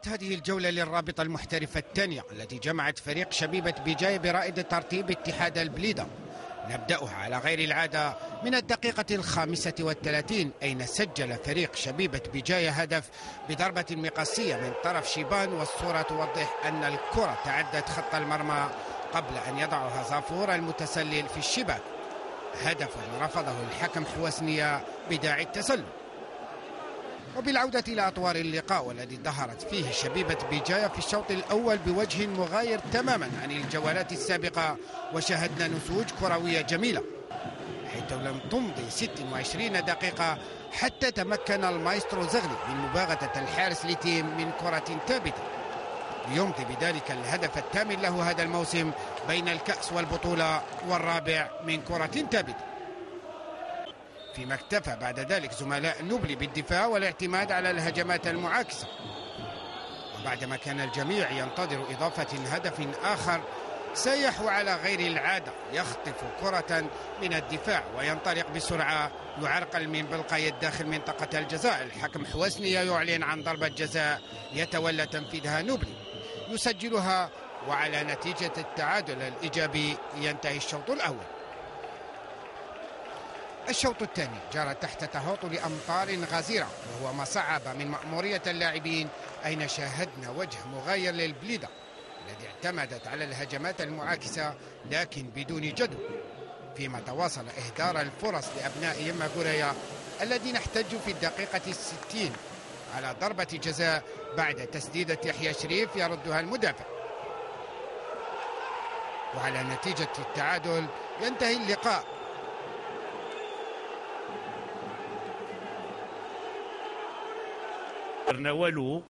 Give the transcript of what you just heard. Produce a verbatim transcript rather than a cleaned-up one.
هذه الجولة للرابطة المحترفة الثانية التي جمعت فريق شبيبة بجاية برائد ترتيب اتحاد البليدة. نبدأها على غير العادة من الدقيقة الخامسة والثلاثين، أين سجل فريق شبيبة بجاية هدف بضربة مقصية من طرف شيبان، والصورة توضح أن الكرة تعدت خط المرمى قبل أن يضعها زافور المتسلل في الشباك، هدف رفضه الحكم حوسنية بداعي التسلل. وبالعودة إلى أطوار اللقاء والذي ظهرت فيه شبيبة بجاية في الشوط الأول بوجه مغاير تماما عن الجولات السابقة، وشاهدنا نسوج كروية جميلة، حيث لم تمضي ست وعشرين دقيقة حتى تمكن المايسترو زغلي من مباغتة الحارس لتيم من كرة ثابتة ليمضي بذلك الهدف الثامن له هذا الموسم بين الكأس والبطولة، والرابع من كرة ثابتة، فيما اكتفى بعد ذلك زملاء نوبلي بالدفاع والاعتماد على الهجمات المعاكسة. وبعدما كان الجميع ينتظر إضافة هدف آخر، سيح على غير العادة يخطف كرة من الدفاع وينطلق بسرعة يعرقل من بلقاية داخل منطقة الجزاء. الحكم حوسنية يعلن عن ضربة جزاء يتولى تنفيذها نوبلي يسجلها، وعلى نتيجة التعادل الإيجابي ينتهي الشوط الأول. الشوط الثاني جرى تحت تهاطل أمطار غزيرة، وهو ما صعب من مأمورية اللاعبين، أين شاهدنا وجه مغاير للبليدة الذي اعتمدت على الهجمات المعاكسة لكن بدون جدوى، فيما تواصل إهدار الفرص لأبناء يما غوريا الذين احتجوا في الدقيقة الستين على ضربة جزاء بعد تسديدة يحيى شريف يردها المدافع. وعلى نتيجة التعادل ينتهي اللقاء. والو